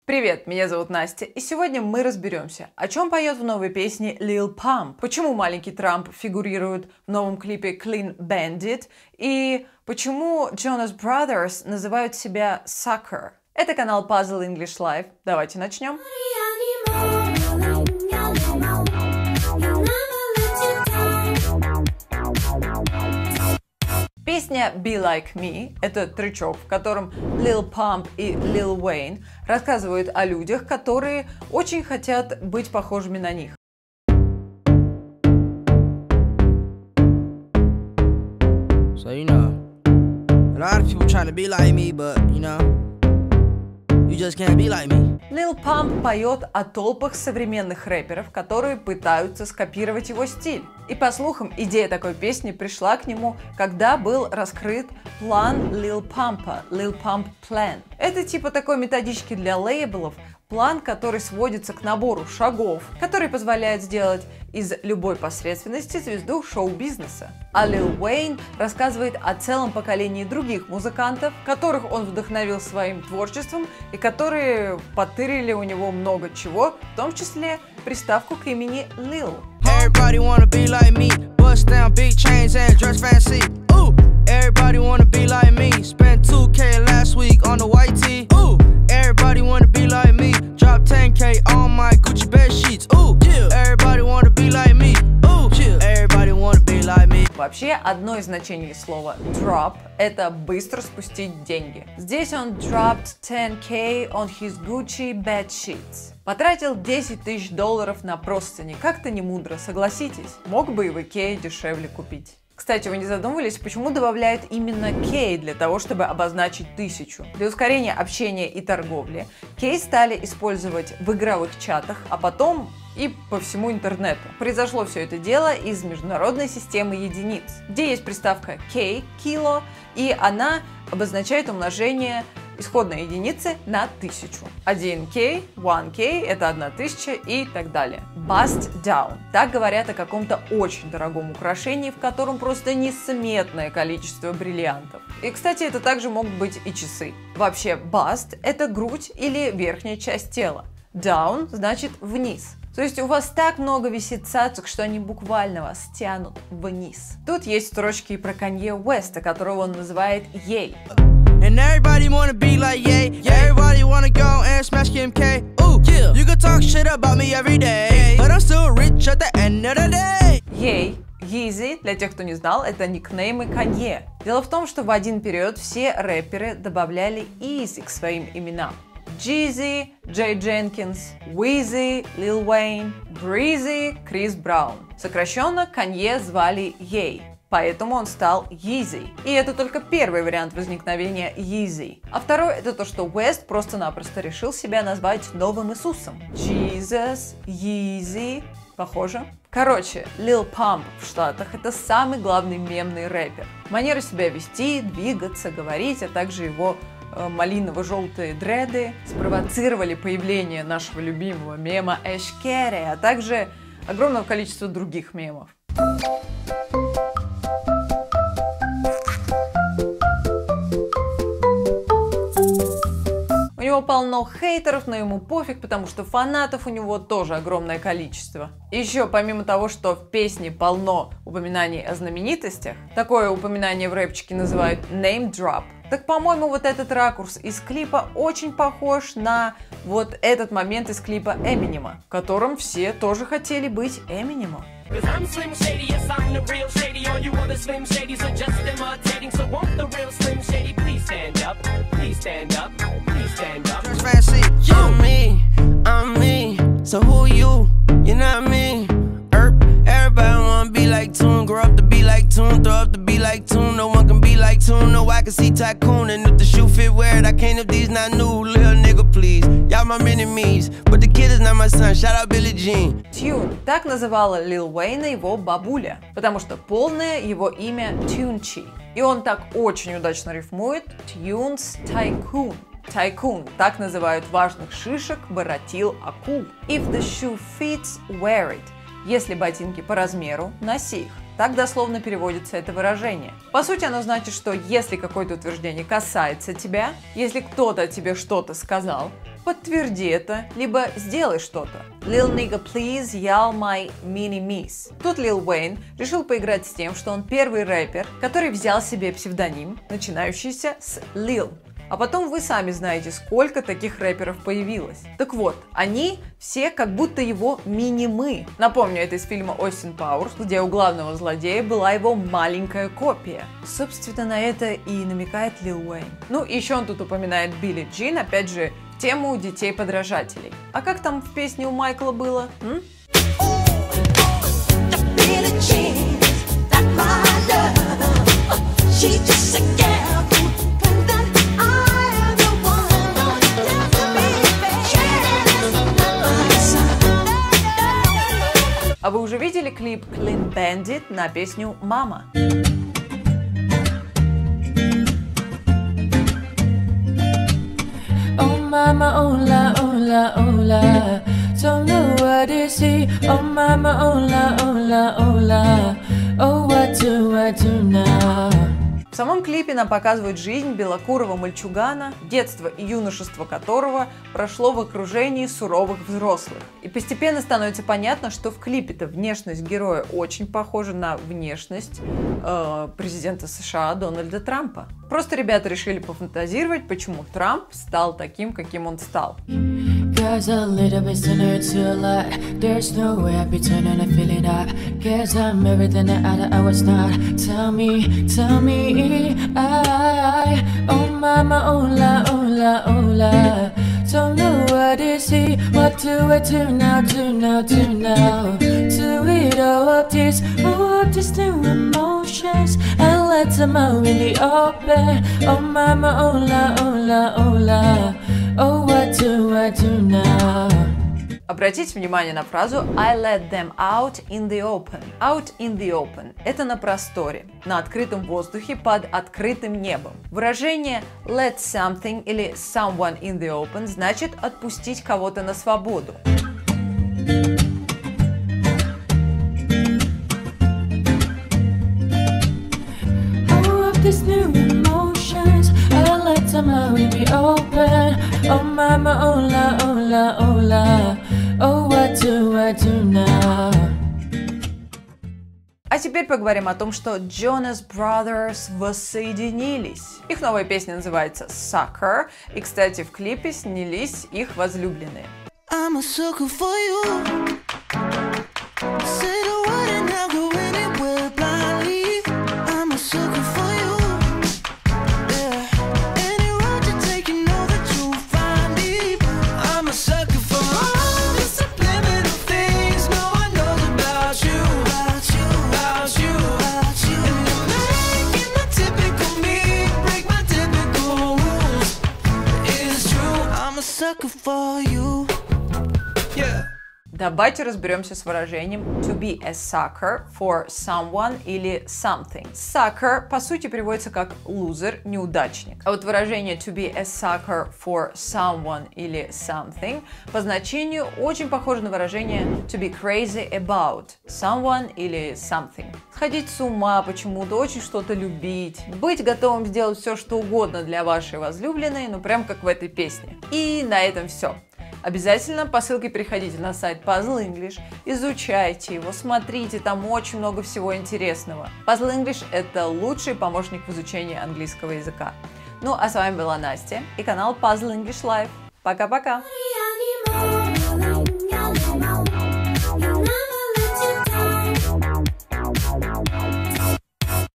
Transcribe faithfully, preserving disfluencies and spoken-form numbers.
Привет, меня зовут Настя, и сегодня мы разберемся, о чем поет в новой песне Lil Pump, почему маленький Трамп фигурирует в новом клипе Clean Bandit, и почему Jonas Brothers называют себя Sucker. Это канал Puzzle English Live. Давайте начнем. Песня Be Like Me – это тречок, в котором Lil Pump и Lil Wayne рассказывают о людях, которые очень хотят быть похожими на них. So, you know, a lot of people trying to be like me, but, you know, you just can't be like me. Lil Pump поет о толпах современных рэперов, которые пытаются скопировать его стиль. И по слухам, идея такой песни пришла к нему, когда был раскрыт план Lil Pump, Lil Pump Plan. Это типа такой методички для лейблов, план, который сводится к набору шагов, который позволяет сделать из любой посредственности звезду шоу-бизнеса. А Lil Wayne рассказывает о целом поколении других музыкантов, которых он вдохновил своим творчеством и которые потырили у него много чего, в том числе приставку к имени Lil. Everybody wanna be like me, bust down big chains and dress fancy. Ooh, everybody wanna be like me, spent two K last week on the white tee. Ooh, everybody wanna be like me, drop ten K on my Gucci bed sheets. Ooh, everybody wanna be like me. Ooh, everybody wanna be like me. Вообще, одно из значений слова drop – это быстро спустить деньги. Здесь он dropped ten K on his Gucci bed sheets. Потратил десять тысяч долларов на простыни. Как-то не мудро, согласитесь? Мог бы и в Икее дешевле купить. Кстати, вы не задумывались, почему добавляют именно K для того, чтобы обозначить тысячу? Для ускорения общения и торговли K стали использовать в игровых чатах, а потом и по всему интернету. Произошло все это дело из международной системы единиц, где есть приставка K, кило, и она обозначает умножение исходной единицы на тысячу. один K, один K – это одна тысяча и так далее. Bust down. Так говорят о каком-то очень дорогом украшении, в котором просто несметное количество бриллиантов. И, кстати, это также могут быть и часы. Вообще, bust – это грудь или верхняя часть тела. Down значит вниз. То есть у вас так много висит цацок, что они буквально вас тянут вниз. Тут есть строчки и про Канье Уэста, которого он называет Ей. And everybody wanna be like Ye. Everybody wanna go and smash Kim K. Ooh, yeah. You can talk shit about me every day, but I'm still rich at the end of the day. Ей, Yeezy, для тех, кто не знал, это никнеймы Канье. Дело в том, что в один период все рэперы добавляли Easy к своим именам. Jeezy, Джей Дженкинс, Weezy, Lil Wayne, Breezy, Крис Браун. Сокращенно Канье звали Ей. Поэтому он стал Yeezy. И это только первый вариант возникновения Yeezy. А второй — это то, что Уэст просто-напросто решил себя назвать новым Иисусом. Jesus, Yeezy. Похоже? Короче, Lil Pump в Штатах — это самый главный мемный рэпер. Манера себя вести, двигаться, говорить, а также его э, малиново-желтые дреды спровоцировали появление нашего любимого мема Эшкере, а также огромного количества других мемов. У него полно хейтеров, но ему пофиг, потому что фанатов у него тоже огромное количество. И еще, помимо того, что в песне полно упоминаний о знаменитостях, такое упоминание в рэпчике называют name drop, так, по-моему, вот этот ракурс из клипа очень похож на вот этот момент из клипа Эминема, в котором все тоже хотели быть Эминемом. So who you? You're not me. Erp. Everybody wanna be like Tune, grow up to be like Tune, throw up to be like Tune. No one can be like Tune. No, I can see Tycoon, and if the shoe fit, wear it. I can't if these not new. Little nigga, please. Y'all my enemies, but the kid is not my son. Shout out Billie Jean. Tune. Так называла Лил Уэйна его бабуля, потому что полное его имя Тюнчи. И он так очень удачно рифмует Tunes Tycoon. Tycoon – так называют важных шишек, воротил, акул. If the shoe fits, wear it. Если ботинки по размеру, носи их. Так дословно переводится это выражение. По сути, оно значит, что если какое-то утверждение касается тебя, если кто-то тебе что-то сказал, подтверди это, либо сделай что-то. Lil nigga please yell my mini miss. Тут Lil Wayne решил поиграть с тем, что он первый рэпер, который взял себе псевдоним, начинающийся с Lil. А потом вы сами знаете, сколько таких рэперов появилось. Так вот, они все как будто его мини-мы. Напомню, это из фильма Остин Пауэрс, где у главного злодея была его маленькая копия. Собственно, на это и намекает Лил Уэйн. Ну, и еще он тут упоминает Билли Джин, опять же, в тему детей-подражателей. А как там в песне у Майкла было? М? А вы уже видели клип Clean Bandit на песню «Мама»? Oh mama, hola, hola, hola. Don't know what is he. Oh mama, hola, hola, hola. Oh, what do I do now? В самом клипе нам показывают жизнь белокурого мальчугана, детство и юношество которого прошло в окружении суровых взрослых. И постепенно становится понятно, что в клипе-то внешность героя очень похожа на внешность э, президента США Дональда Трампа. Просто ребята решили пофантазировать, почему Трамп стал таким, каким он стал. Cause a little bit similar to a lot. There's no way I'd be turning and feeling up. Cause I'm everything that I, I was not. Tell me, tell me, I, oh mama, hola, hola, hola. Don't know what is he, what do I do now, do now, do now. Do it all up this, all up these new emotions. And let them out in the open. Oh mama, hola, hola, hola. Oh, what do I do now? Обратите внимание на фразу I let them out in the open. Out in the open – это на просторе, на открытом воздухе под открытым небом. Выражение let something или someone in the open значит отпустить кого-то на свободу. Oh, up these new emotions. I let them out in the open. Oh, mama, hola, hola, hola. Oh, what do I do now? А теперь поговорим о том, что Jonas Brothers воссоединились. Их новая песня называется Sucker, и, кстати, в клипе снялись их возлюбленные. I'm a sucker for you. Say the word and I'll go anywhere blindly. I'm a sucker for you. Yeah. Any road you take, you know that you'll find me. I'm a sucker for all the subliminal things no one knows about you. About you, about you, about you. And you're making the typical me break my typical rules. It's true, I'm a sucker for you. Yeah. Давайте разберемся с выражением to be a sucker for someone или something. Sucker по сути переводится как лузер, неудачник. А вот выражение to be a sucker for someone или something по значению очень похоже на выражение to be crazy about someone или something. Сходить с ума почему-то, очень что-то любить, быть готовым сделать все, что угодно для вашей возлюбленной, ну прям как в этой песне. И на этом все. Обязательно по ссылке переходите на сайт Puzzle English, изучайте его, смотрите, там очень много всего интересного. Puzzle English – это лучший помощник в изучении английского языка. Ну, а с вами была Настя и канал Puzzle English Live. Пока-пока!